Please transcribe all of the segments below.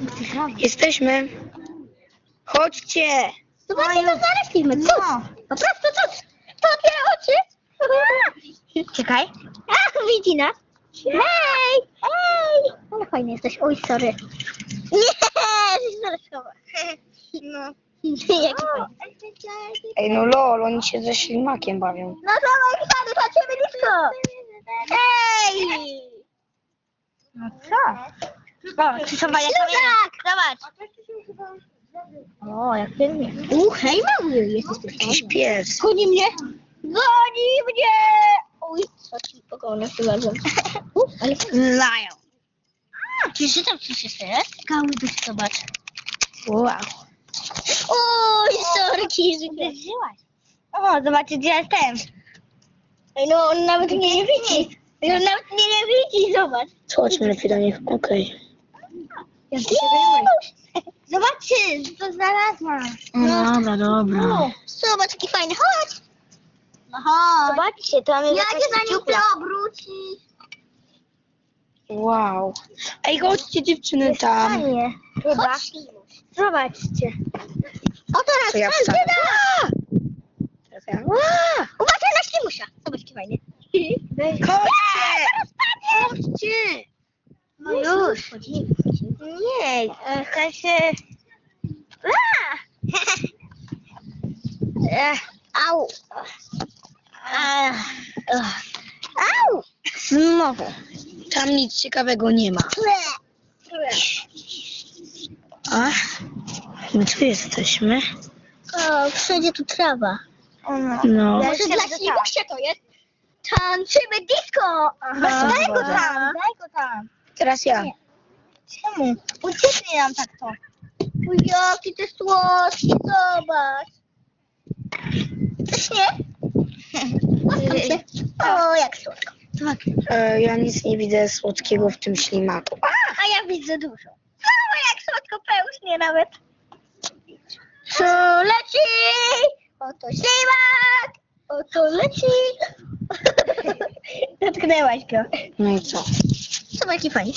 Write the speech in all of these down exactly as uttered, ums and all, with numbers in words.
Jesteśmy. Chodźcie. Zobaczcie, co znaleźliśmy. Co? Po prostu co? To otwiera oczy. Czekaj. Ach, widzi nas. Hej! Hej! Ale fajny jesteś. Oj, sorry. Nie! Zarysowa. No. Jaki fajny. Ej, no lol, oni się ze ślimakiem bawią. No dawaj, Hiszpany, patrzymy blisko. Hej! No co? Zobacz, czy są bajek Tak, zobacz. O, jak pięknie. U, hej, mały jesteś tu. Jakiś pies. Goni mnie. Goni mnie. Oj, co ci pogonię przywiozłem. Ale Lają. czy tam coś jeszcze jest? Kały tu zobacz. Wow. Oj, sorki, że Uderzyłaś. O, zobaczcie, gdzie jestem. Ej, no on nawet mnie nie widzi. Ej, on nawet mnie nie widzi, zobacz. Chodźmy lepiej do nich. Okej. Ja Zobaczcie, co znalazłam. No, dobra, dobra. Zobacz, jaki fajny. Chodź. Aha. Zobaczcie, tam jest Ja jakaś się za nim dziupla. chcę obrócić. Wow. Ej, chodźcie dziewczyny tam. Fajnie. Chyba. Zobaczcie. O, teraz To ja tam wcale. da. Teraz ja. Uważaj na ślimusia. Zobacz, jaki fajny. Chodźcie! Chodźcie! No już. Chodzimy, chodzimy. Nie, e, w sensie... Ech, Au. Ach, Au. Znowu. Tam nic ciekawego nie ma. A? My tu jesteśmy. O, wszędzie tu trawa. no. No. Ja Może się dla będę ślimusia to jest? Tańczymy disco. Aha. Daj go Dobra. tam, daj go tam. Teraz ja. Czemu? Ucieknie nam tak to. Oj, jaki ty słodki, zobacz. Też nie? Łaskam cię. O, jak słodko. E, ja nic nie widzę słodkiego w tym ślimaku. A! A ja widzę dużo. O, jak słodko pełznie nawet. Co leci? Oto ślimak. Oto leci. Dotknęłaś go. No i co? Zobacz, jaki fajny.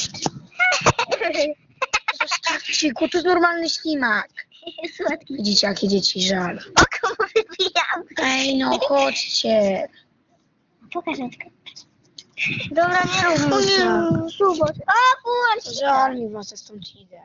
Zostawcie go, to jest normalny ślimak. Słodki. Widzicie, jakie dzieci żal. Oko mu wybijam. Ej, no chodźcie. Pokaż ręczkę. Dobra, nie rób mu tak. Zobacz. O, kurczę. Żal mi was, ja stąd idę.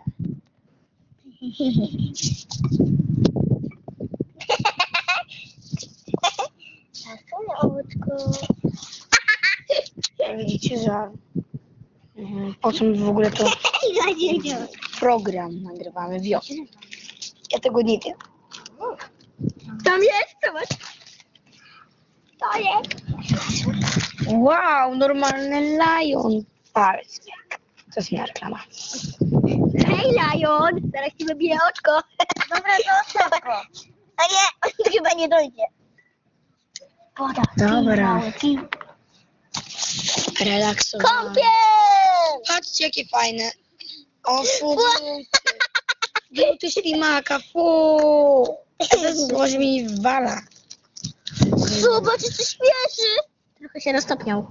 Zasłonię ołódko. Widzicie, żal. Mhm. Po co my w ogóle to program nagrywamy? Wios. Ja tego nie wiem. Tam jest, zobacz. To jest. Wow, normalny lion. Park. To jest moja reklama. Hej, Lion. Zaraz ci wybiję oczko. Dobra, zostaw go. A nie, on chyba nie dojdzie. Woda. Dobra. Pij. Relaksowanie. Kąpiel. Patrzcie, jakie fajne. O, fu. Gluty ślimaka, fu. Złoży mi wala. Zobacz, co śmieszy. Trochę się roztopniał.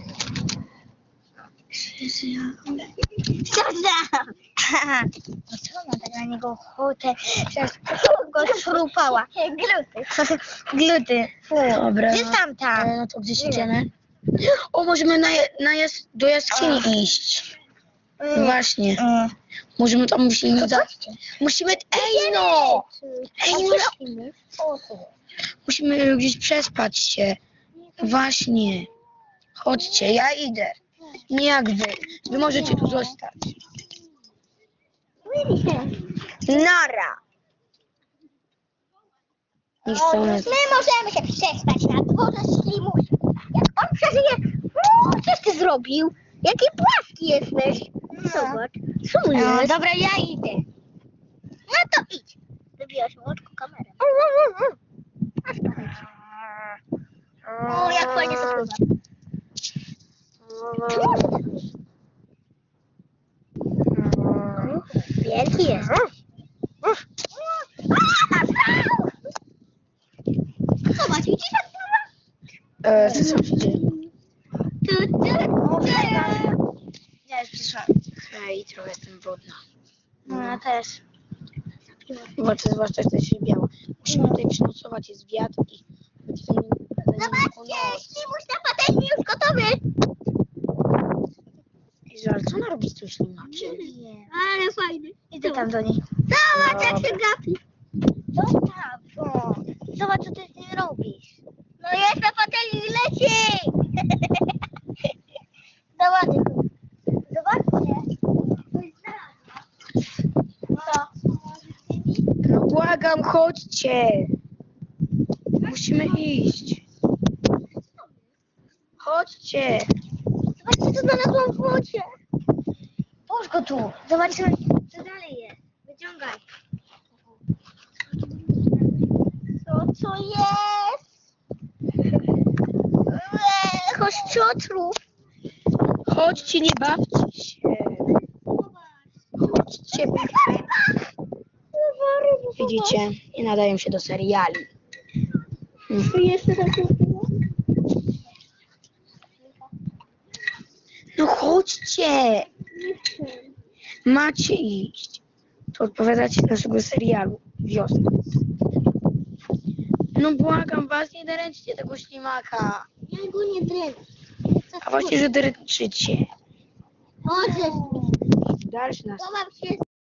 Shazam! No co, mam tak na niego ochotę. Teraz go szrupała. Gluty. Gluty. Dobra. Gdzie tam tam? E, No to gdzieś idziemy? O, możemy na, na jas do jaskini iść. Właśnie. Mm. Możemy tam musimy za... Musimy... Ej no! Ej no! Musimy gdzieś przespać się. Właśnie. Chodźcie, ja idę. Nie jak wy. Wy możecie tu zostać. Nara. Nie chcą nas... My możemy się przespać na dworze ślimusia. Jak on przeżyje... O, coś ty zrobił? Jaki płaski jesteś. Zobacz. Co No, jest? dobra, ja idę. No to idź. Wybijasz mu oczko kamerę. Aż to chodzi. O, jak fajnie to pływa. Wielki jest. Zobacz, widzisz jak pływa? E, co się dzieje? Tu, tu, tu. Ja już przyszłam. Ej, trochę jestem brudna. No ja też. Zwłaszcza, zwłaszcza, że to się biała. Musimy tutaj przynocować, jest wiatr i będzie to nie... Zobaczcie, ślimuś na patelni już gotowy. Izrael, co ona robi z tym ślimakiem? Nie. Ale fajny. Idę tam do niej. Zobacz jak się gapi. Zostaw go. Zobacz, co ty z nim robisz. No jest na patelni i leci. Zobacz. Zobaczcie. Coś znalazła. Co? No błagam, chodźcie. Musimy iść. Chodźcie. Zobaczcie, co znalazłam w wodzie. Połóż go tu. Zobaczymy, co dalej jest. Wyciągaj. Co to jest? Eee, chodź, Piotrów. Chodźcie, nie bawcie się. Chodźcie. Widzicie, nie nadają się do seriali. Hmm. Tu jeszcze takie No chodźcie. Macie iść. To odpowiadacie naszego serialu Wiosna. No błagam was, nie dręczcie tego ślimaka. Ja go nie dręczę. A właśnie, że dręczycie. Chodź. Dalszy nas. Zobacz się.